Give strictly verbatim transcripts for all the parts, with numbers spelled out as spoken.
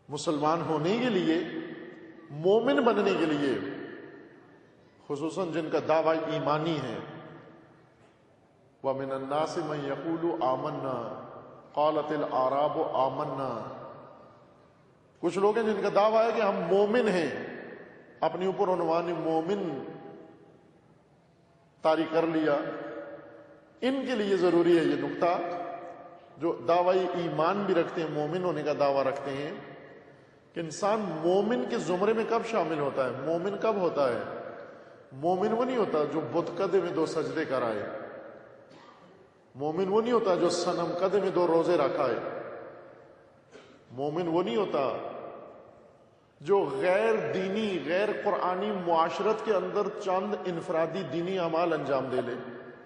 مسلمان ہونے کے لیے، مومن بننے کے لیے، خصوصاً جن کا دعویٰ ایمانی ہے، وَمِنَ النَّاسِ مَن يَقُولُ آمَنَّا قَالَتِ الْأَعْرَابُ آمَنَّا، کچھ لوگ ہیں جن کا دعویٰ ہے کہ ہم مومن ہیں، اپنے اوپر عنوان مومن طاری کر لیا۔ ان کے لیے ضروری ہے یہ نقطہ، جو دعویٰ ایمان بھی رکھتے ہیں، مومن ہونے کا دعویٰ رکھتے ہیں، کہ انسان مومن کے زمرے میں کب شامل ہوتا ہے؟ مومن کب ہوتا ہے؟ مومن وہ نہیں ہوتا جو بت قدے میں دو سجدے کرائے، مومن وہ نہیں ہوتا جو صنم قدے میں دو روزے رکھائے، مومن وہ نہیں ہوتا جو غیر دینی، غیر قرآنی معاشرت کے اندر چند انفرادی دینی اعمال انجام دے لے۔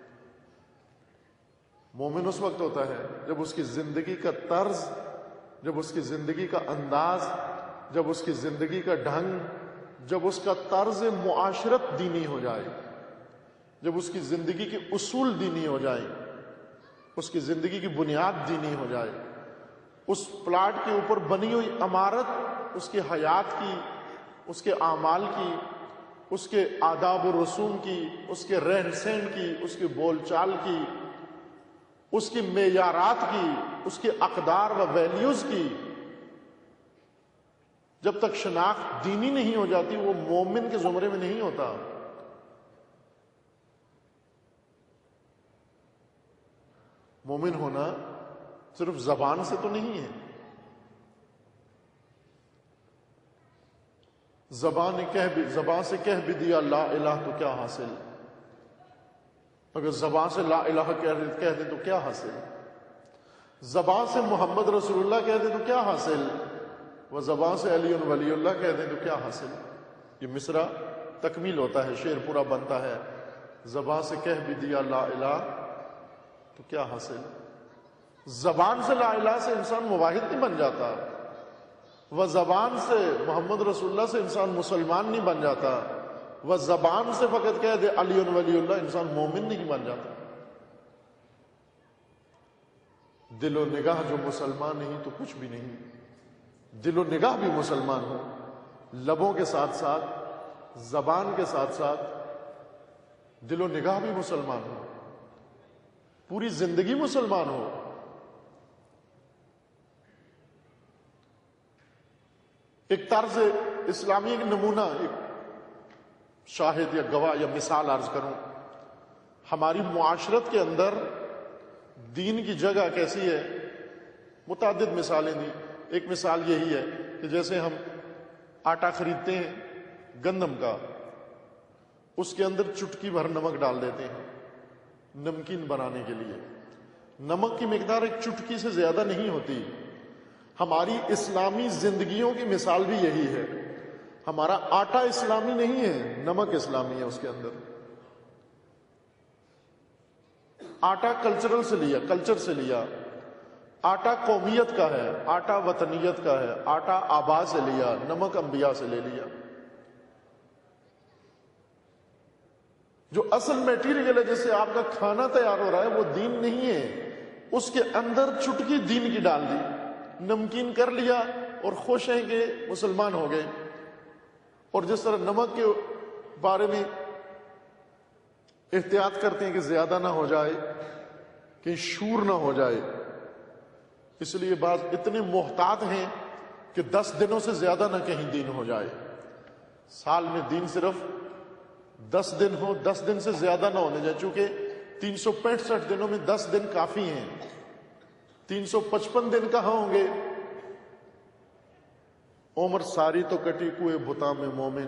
مومن اس وقت ہوتا ہے جب اس کی زندگی کا طرز، جب اس کی زندگی کا انداز، جب اس کی زندگی کا ڈھنگ، جب اس کا طرز معاشرت دینی ہو جائے، جب اس کی زندگی کے اصول دینی ہو جائیں، اس کی زندگی کی بنیاد دینی ہو جائے، اس پلاٹ کے اوپر بنی ہوئی عمارت اس کی حیات کی، اس کے اعمال کی، اس کے آداب و رسوم کی، اس کے رہن سہن کی، اس کے بول چال کی، اس کی معیارات کی، اس کے اقدار و ویلیوز کی، جب تک شناخت دینی نہیں ہو جاتی وہ مومن کے زمرے میں نہیں ہوتا۔ مومن ہونا صرف زبان سے تو نہیں ہے، زبان کہہ بھی زبان سے کہہ بھی دیا لا الہ تو کیا حاصل، اگر زبان سے لا الہ کہہ دیں تو کیا حاصل، زبان سے محمد رسول اللہ کہہ دیں تو کیا حاصل، وہ زبان سے علی ولی اللہ کہہ دیں تو کیا حاصل۔ یہ مصرع تکمیل ہوتا ہے، شعر پورا بنتا ہے، زبان سے کہہ بھی دیا لا الہ تو کیا حاصل۔ زبان سے لا الہ سے انسان موحد نہیں بن جاتا، وہ زبان سے محمد رسول اللہ سے انسان مسلمان نہیں بن جاتا، وہ زبان سے فقط کہہ دے علی ولی اللہ انسان مومن نہیں بن جاتا۔ دل و نگاہ جو مسلمان نہیں تو کچھ بھی نہیں، دل و نگاہ بھی مسلمان ہو، لبوں کے ساتھ ساتھ، زبان کے ساتھ ساتھ دل و نگاہ بھی مسلمان ہو، پوری زندگی مسلمان ہو۔ ایک طرز اسلامی، ایک نمونہ، ایک شاہد یا گواہ یا مثال عرض کروں، ہماری معاشرت کے اندر دین کی جگہ کیسی ہے، متعدد مثالیں دی۔ ایک مثال یہی ہے کہ جیسے ہم آٹا خریدتے ہیں گندم کا، اس کے اندر چٹکی بھر نمک ڈال دیتے ہیں نمکین بنانے کے لیے، نمک کی مقدار ایک چٹکی سے زیادہ نہیں ہوتی۔ ہماری اسلامی زندگیوں کی مثال بھی یہی ہے، ہمارا آٹا اسلامی نہیں ہے، نمک اسلامی ہے اس کے اندر۔ آٹا کلچرل سے لیا، کلچر سے لیا، آٹا قومیت کا ہے، آٹا وطنیت کا ہے، آٹا آبا سے لیا، نمک انبیاء سے لے لیا۔ جو اصل میٹیریل ہے جس سے آپ کا کھانا تیار ہو رہا ہے وہ دین نہیں ہے، اس کے اندر چٹکی دین کی ڈال دی، نمکین کر لیا اور خوش ہیں کہ مسلمان ہو گئے۔ اور جس طرح نمک کے بارے میں احتیاط کرتے ہیں کہ زیادہ نہ ہو جائے، کہ شور نہ ہو جائے، اس لیے بعض اتنے محتاط ہیں کہ دس دنوں سے زیادہ نہ کہیں دین ہو جائے، سال میں دین صرف دس دن ہو، دس دن سے زیادہ نہ ہونے جائے، چونکہ تین سو پینسٹھ دنوں میں دس دن کافی ہیں، تین سو پچپن دن کہاں ہوں گے؟ عمر ساری تو کٹی کوئے بتا میں مومن،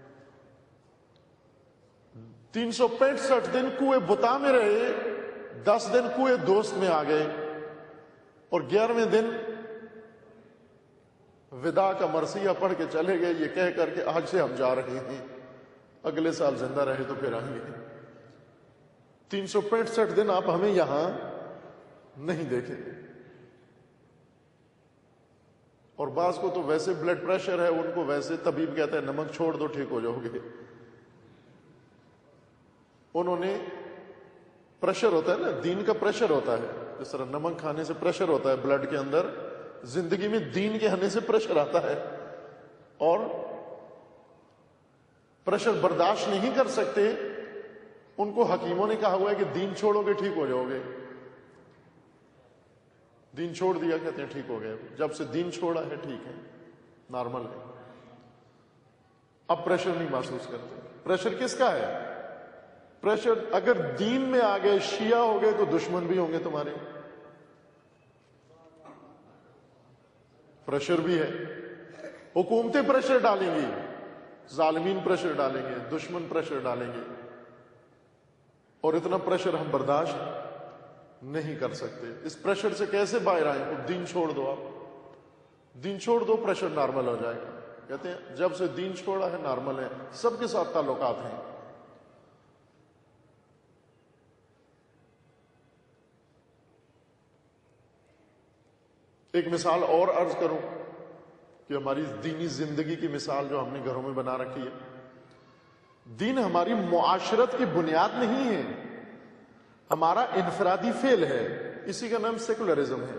تین سو پینسٹھ دن کوئے بتا میں رہے، دس دن کوئے دوست میں آ گئے، اور گیارہویں دن ودا کا مرثیہ پڑھ کے چلے گئے، یہ کہہ کر کے آج سے ہم جا رہے ہیں، اگلے سال زندہ رہے تو پھر آئیں گے۔ تین سو پینسٹھ دن آپ ہمیں یہاں نہیں دیکھیں گے۔ اور بعض کو تو ویسے بلڈ پریشر ہے، ان کو ویسے طبیب کہتا ہے نمک چھوڑ دو ٹھیک ہو جاؤ گے۔ انہوں نے پریشر ہوتا ہے نا، دین کا پریشر ہوتا ہے، جس طرح نمک کھانے سے پریشر ہوتا ہے بلڈ کے اندر، زندگی میں دین کے آنے سے پریشر آتا ہے اور پریشر برداشت نہیں کر سکتے، ان کو حکیموں نے کہا ہوا ہے کہ دین چھوڑو گے ٹھیک ہو جاؤ گے. دین چھوڑ دیا کہتے ہیں ٹھیک ہو گئے. جب سے دین چھوڑا ہے ٹھیک ہے، نارمل ہے، اب پریشر نہیں محسوس کرتے. پریشر کس کا ہے؟ پریشر اگر دین میں آ گئے، شیعہ ہو گئے تو دشمن بھی ہوں گے تمہارے. پریشر بھی ہے، حکومتیں پریشر ڈالیں گی، ظالمین پریشر ڈالیں گے، دشمن پریشر ڈالیں گے، اور اتنا پریشر ہم برداشت نہیں کر سکتے. اس پریشر سے کیسے باہر آئیں؟ تو دین چھوڑ دو، آپ دین چھوڑ دو، پریشر نارمل ہو جائے گا. کہتے ہیں جب سے دین چھوڑا ہے نارمل ہے، سب کے ساتھ تعلقات ہیں. ایک مثال اور عرض کروں کہ ہماری دینی زندگی کی مثال جو ہم نے گھروں میں بنا رکھی ہے. دین ہماری معاشرت کی بنیاد نہیں ہے، ہمارا انفرادی فعل ہے. اسی کا نام سیکولرزم ہے.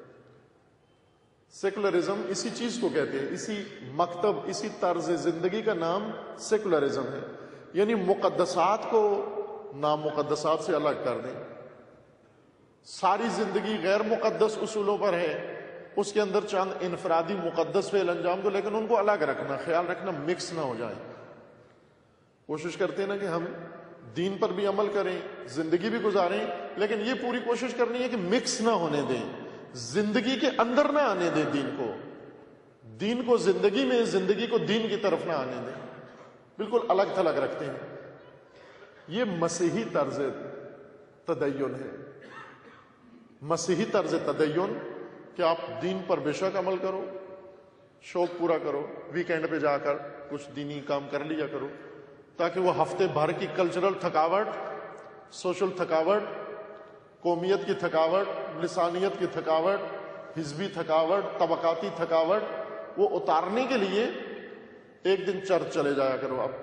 سیکولرزم اسی چیز کو کہتے ہیں، اسی مکتب، اسی طرز زندگی کا نام سیکولرزم ہے. یعنی مقدسات کو نامقدسات سے الگ کر دیں. ساری زندگی غیر مقدس اصولوں پر ہے، اس کے اندر چند انفرادی مقدس فعل انجام دو، لیکن ان کو الگ رکھنا، خیال رکھنا مکس نہ ہو جائیں. کوشش کرتے ہیں نا کہ ہم دین پر بھی عمل کریں، زندگی بھی گزاریں، لیکن یہ پوری کوشش کرنی ہے کہ مکس نہ ہونے دیں، زندگی کے اندر نہ آنے دیں دین کو، دین کو زندگی میں، زندگی کو دین کی طرف نہ آنے دیں، بالکل الگ تھلگ رکھتے ہیں. یہ مسیحی طرز تدین ہے. مسیحی طرز تدین کہ آپ دین پر بے شک عمل کرو، شوق پورا کرو، ویکینڈ پہ جا کر کچھ دینی کام کر لیا کرو، تاکہ وہ ہفتے بھر کی کلچرل تھکاوٹ، سوشل تھکاوٹ، قومیت کی تھکاوٹ، لسانیت کی تھکاوٹ، حزبی تھکاوٹ، طبقاتی تھکاوٹ، وہ اتارنے کے لیے ایک دن چرچ چلے جایا کرو. آپ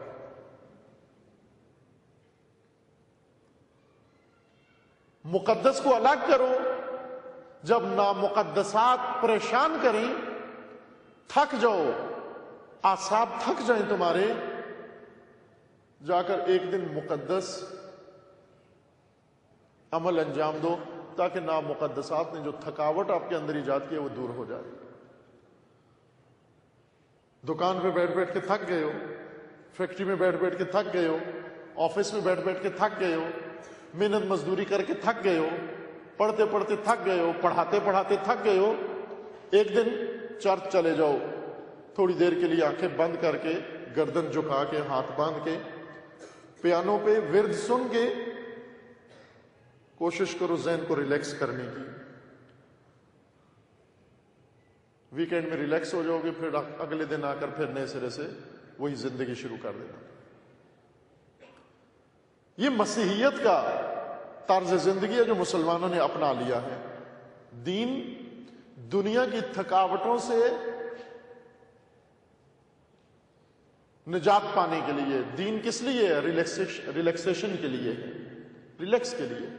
مقدس کو الگ کرو. جب نامقدسات پریشان کریں، تھک جاؤ، اعصاب تھک جائیں تمہارے، جا کر ایک دن مقدس عمل انجام دو، تاکہ نامقدسات نے جو تھکاوٹ آپ کے اندر ایجاد کی ہے وہ دور ہو جائے. دکان پہ بیٹھ بیٹھ کے تھک گئے ہو، فیکٹری میں بیٹھ بیٹھ کے تھک گئے ہو، آفس میں بیٹھ بیٹھ کے تھک گئے ہو، محنت مزدوری کر کے تھک گئے ہو، پڑھتے پڑھتے تھک گئے ہو، پڑھاتے پڑھاتے تھک گئے ہو، ایک دن چرچ چلے جاؤ. تھوڑی دیر کے لیے آنکھیں بند کر کے، گردن جھکا کے، ہاتھ باندھ کے، پیانو پہ ورد سن کے کوشش کرو ذہن کو ریلیکس کرنے کی. ویکینڈ میں ریلیکس ہو جاؤ گے، پھر اگلے دن آ کر پھر نئے سرے سے وہی زندگی شروع کر دینا. یہ مسیحیت کا طرز زندگی ہے جو مسلمانوں نے اپنا لیا ہے. دین دنیا کی تھکاوٹوں سے نجات پانے کے لیے. دین کس لیے ہے؟ ریلیکسیشن کے لیے ہے، ریلیکس کے لیے.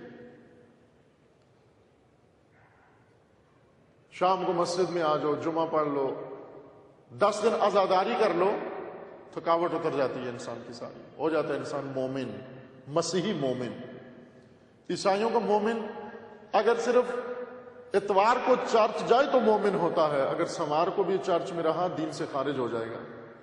شام کو مسجد میں آ جاؤ، جمعہ پڑھ لو، دس دن عزاداری کر لو، تھکاوٹ اتر جاتی ہے انسان کی ساری، ہو جاتا ہے انسان مومن، مسیحی مومن. عیسائیوں کا مومن اگر صرف اتوار کو چرچ جائے تو مومن ہوتا ہے، اگر سمار کو بھی چرچ میں رہا دین سے خارج ہو جائے گا.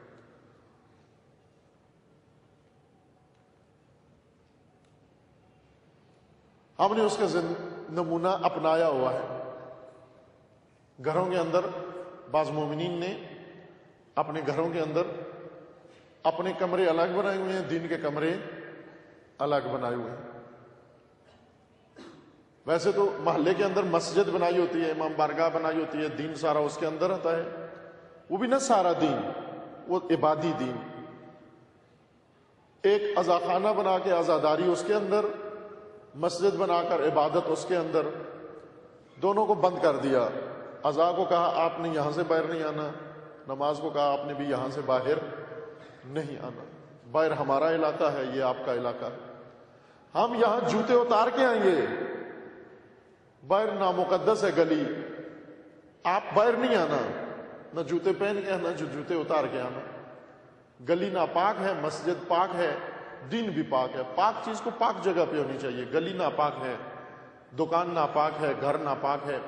ہم نے اس کا نمونہ اپنایا ہوا ہے. گھروں کے اندر بعض مومنین نے اپنے گھروں کے اندر اپنے کمرے الگ بنائے ہوئے ہیں، دین کے کمرے الگ بنائے ہوئے ہیں. ویسے تو محلے کے اندر مسجد بنائی ہوتی ہے، امام بارگاہ بنائی ہوتی ہے، دین سارا اس کے اندر آتا ہے. وہ بھی نہ سارا دین، وہ عبادی دین. ایک عزاخانہ بنا کے عزاداری اس کے اندر، مسجد بنا کر عبادت اس کے اندر، دونوں کو بند کر دیا. عزا کو کہا آپ نے یہاں سے باہر نہیں آنا، نماز کو کہا آپ نے بھی یہاں سے باہر نہیں آنا. باہر ہمارا علاقہ ہے، یہ آپ کا علاقہ ہے. ہم یہاں جوتے اتار کے آئیں گے، باہر نامقدس ہے گلی، آپ باہر نہیں آنا، نہ جوتے پہن کے آنا، جو جوتے اتار کے آنا۔ گلی ناپاک ہے، مسجد پاک ہے، دین بھی پاک ہے۔ پاک چیز کو پاک جگہ پہ ہونی چاہیے۔ گلی ناپاک ہے، دکان ناپاک ہے، گھر ناپاک ہے،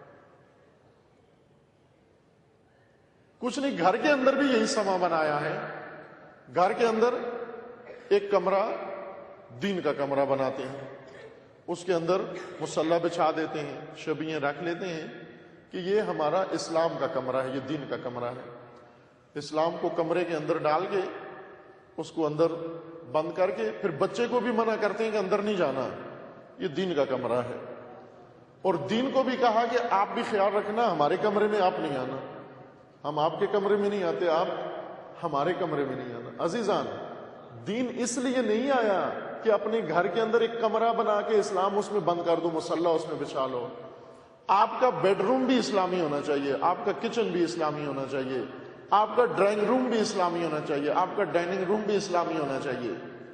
کچھ نہیں۔ گھر کے اندر بھی یہی سما بنایا ہے۔ گھر کے اندر ایک کمرہ دین کا کمرہ بناتے ہیں، اس کے اندر مصلی بچھا دیتے ہیں، شبیہیں رکھ لیتے ہیں کہ یہ ہمارا اسلام کا کمرہ ہے، یہ دین کا کمرہ ہے۔ اسلام کو کمرے کے اندر ڈال کے اس کو اندر بند کر کے پھر بچے کو بھی منع کرتے ہیں کہ اندر نہیں جانا، یہ دین کا کمرہ ہے۔ اور دین کو بھی کہا کہ آپ بھی خیال رکھنا، ہمارے کمرے میں آپ نہیں آنا، ہم آپ کے کمرے میں نہیں آتے، آپ ہمارے کمرے میں نہیں آنا۔ عزیزان، دین اس لیے نہیں آیا کہ اپنے گھر کے اندر ایک کمرہ بنا کے اسلام اس میں بند کر دو، مصلی اس میں بچھا لو۔ آپ کا بیڈ روم بھی اسلامی ہونا چاہیے، آپ کا کچن بھی اسلامی ہونا چاہیے، آپ کا ڈرائنگ روم بھی اسلامی ہونا چاہیے، آپ کا ڈائننگ روم بھی اسلامی ہونا چاہیے۔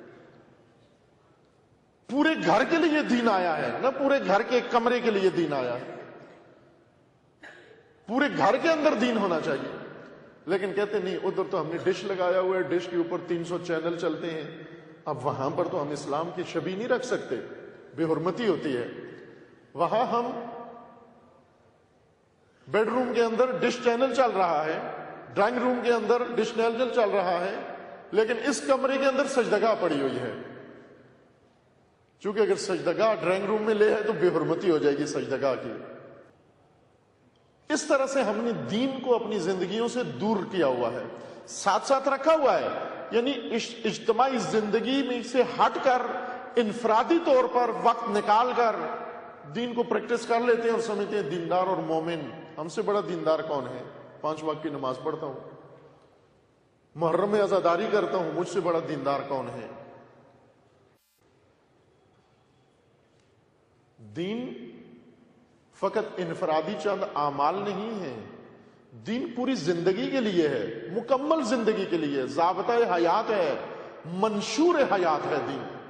پورے گھر کے لیے دین آیا ہے، نہ پورے گھر کے ایک کمرے کے لیے دین آیا ہے۔ پورے گھر کے اندر دین ہونا چاہیے۔ لیکن کہتے نہیں، ادھر تو ہم نے ڈش لگایا ہوا ہے، ڈش کے اوپر تین سو چینل چلتے ہیں، اب وہاں پر تو ہم اسلام کی شبیہ نہیں رکھ سکتے، بے حرمتی ہوتی ہے۔ وہاں ہم بیڈ روم کے اندر ڈش چینل چل رہا ہے، ڈرائنگ روم کے اندر ڈش چینل چل رہا ہے، لیکن اس کمرے کے اندر سجدگاہ پڑی ہوئی ہے۔ چونکہ اگر سجدگاہ ڈرائنگ روم میں لے ہے تو بے حرمتی ہو جائے گی سجدگاہ کی۔ اس طرح سے ہم نے دین کو اپنی زندگیوں سے دور کیا ہوا ہے، ساتھ ساتھ رکھا ہوا ہے۔ یعنی اجتماعی زندگی میں سے ہٹ کر انفرادی طور پر وقت نکال کر دین کو پریکٹس کر لیتے ہیں اور سمجھتے ہیں دیندار اور مومن، ہم سے بڑا دیندار کون ہے؟ پانچ وقت کی نماز پڑھتا ہوں، محرم میں عزاداری کرتا ہوں، مجھ سے بڑا دیندار کون ہے؟ دین فقط انفرادی چند اعمال نہیں ہے، دین پوری زندگی کے لیے ہے، مکمل زندگی کے لیے، ضابطۂ حیات ہے، منشور حیات ہے دین۔